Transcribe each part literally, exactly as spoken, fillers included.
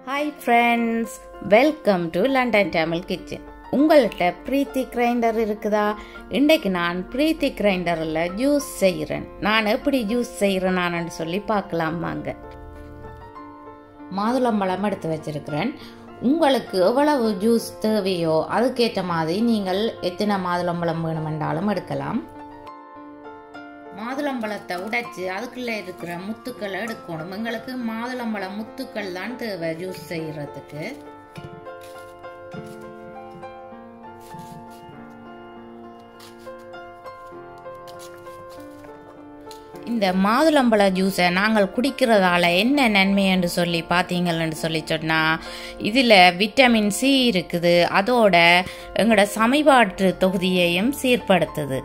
Hi friends, welcome to London Tamil Kitchen. உங்கள்கிட்ட பிரீத்தி grinder இருக்குதா? இன்றைக்கு நான் பிரீத்தி கிரைண்டரில் ஜூஸ் செய்கிறேன். நான் எப்படி ஜூஸ் செய்கிறேன் நான் சொல்லி பார்க்கலாம் வாங்க. மாதுளம்பழம் எடுத்து வச்சிருக்கிறேன். உங்களுக்கு எவ்வளவு ஜூஸ் தேவையோ அதுக்கேற்ற மாதிரி நீங்கள் எத்தனை மாதுளம்பழம் வேணுமென்றாலும் எடுக்கலாம். மாதுளம்பழத்தை உடைச்சு அதுக்குள்ள இருக்கிற முத்துக்களை எடுக்கணும். எங்களுக்கு மாதுளம்பழம் முத்துக்கள் தான் தேவை ஜூஸ் செய்யறதுக்கு. இந்த மாதுளம்பழ ஜூஸை நாங்கள் குடிக்கிறதால என்ன நன்மை என்று சொல்லி பார்த்தீங்கன்னு சொல்லி சொன்னால், இதில் விட்டமின் சி இருக்குது. அதோட எங்களோட சமைபாட்டு தொகுதியையும் சீர்படுத்துது.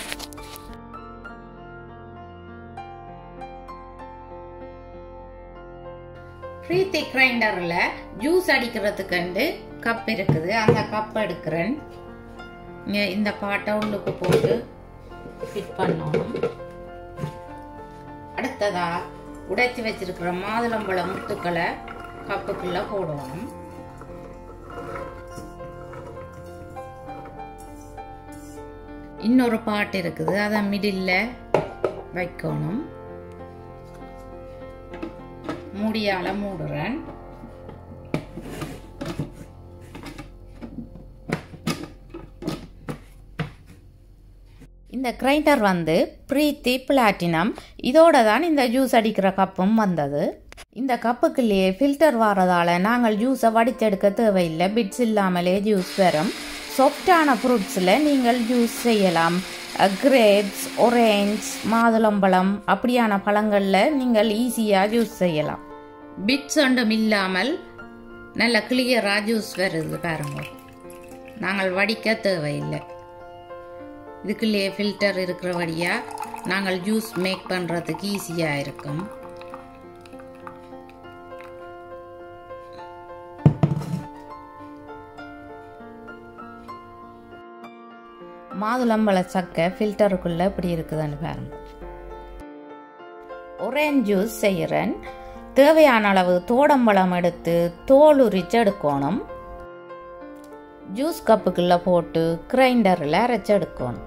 பிரீத்தி கிரைண்டர்ல ஜூஸ் அடிக்கிறதுக்கு கப் இருக்குது. அந்த கப் எடுக்கிறேன். இந்த பாட்டை உள்ளுக்கு போட்டு ஃபிட் பண்ணணும். அடுத்ததா உடைச்சி வச்சிருக்கிற மாதுளம்பழ முத்துக்களை கப்புக்குள்ள போடணும். இன்னொரு பாட்டு இருக்குது, அதை மிடில்ல வைக்கணும். மூடியால மூடுறேன். இந்த கிரைண்டர் வந்து பிரீத்தி பிளாட்டினம். இதோட தான் இந்த ஜூஸ் அடிக்கிற கப்பும் வந்தது. இந்த கப்புக்குள்ளேயே ஃபில்டர் வாரதால நாங்கள் ஜூஸை வடிச்செடுக்க தேவையில்லை. பிட்ஸ் இல்லாமலே ஜூஸ் வரும். சாஃப்டான ஃப்ரூட்ஸில் நீங்கள் ஜூஸ் செய்யலாம். கிரேப்ஸ், ஒரேஞ்ச், மாதுளம்பழம் அப்படியான பழங்களில் நீங்கள் ஈஸியாக ஜூஸ் செய்யலாம். பிட்ஸ் ஒன்றும் இல்லாமல் நல்ல கிளியராக ஜூஸ் வருது பாருங்க. நாங்கள் வடிக்க தேவையில்லை. இதுக்குள்ளேயே ஃபில்டர் இருக்கிறபடியாக நாங்கள் ஜூஸ் மேக் பண்ணுறதுக்கு ஈஸியாக இருக்கும். மாதுளம்பழ சக்கை ஃபில்டருக்குள்ளே இப்படி இருக்குதுன்னு பாருங்க. ஒரேஞ்ச் ஜூஸ் செய்கிறேன். தேவையான அளவு தோடம்பழம் எடுத்து தோல் உரிச்சு எடுக்கணும். ஜூஸ் கப்புக்குள்ள போட்டு கிரைண்டரில் அரைச்சு எடுக்கணும்.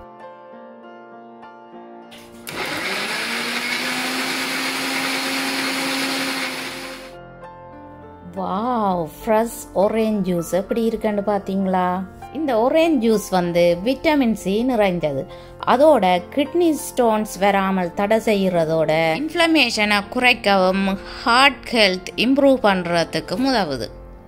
வாவ், ஃப்ரெஷ் ஒரேஞ்ச் ஜூஸ் எப்படி இருக்குன்னு பார்த்தீங்களா? இந்த ஒரேஞ்ச் ஜூஸ் வந்து விட்டமின் சி நிறைந்தது. அதோட கிட்னி ஸ்டோன்ஸ் வராமல் தடை செய்யறதோட இன்ஃப்ளமேஷனை குறைக்கவும் ஹார்ட் ஹெல்த் இம்ப்ரூவ் பண்ணுறதுக்கு உதவுது.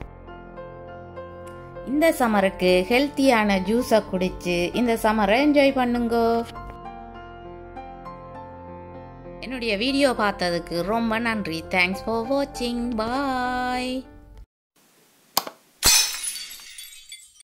இந்த சம்மருக்கு ஹெல்த்தியான ஜூஸை குடிச்சு இந்த சம்மரை என்ஜாய் பண்ணுங்க. என்னுடைய வீடியோ பார்த்ததுக்கு ரொம்ப நன்றி. தேங்க்ஸ் ஃபார் வாட்சிங். பாய்.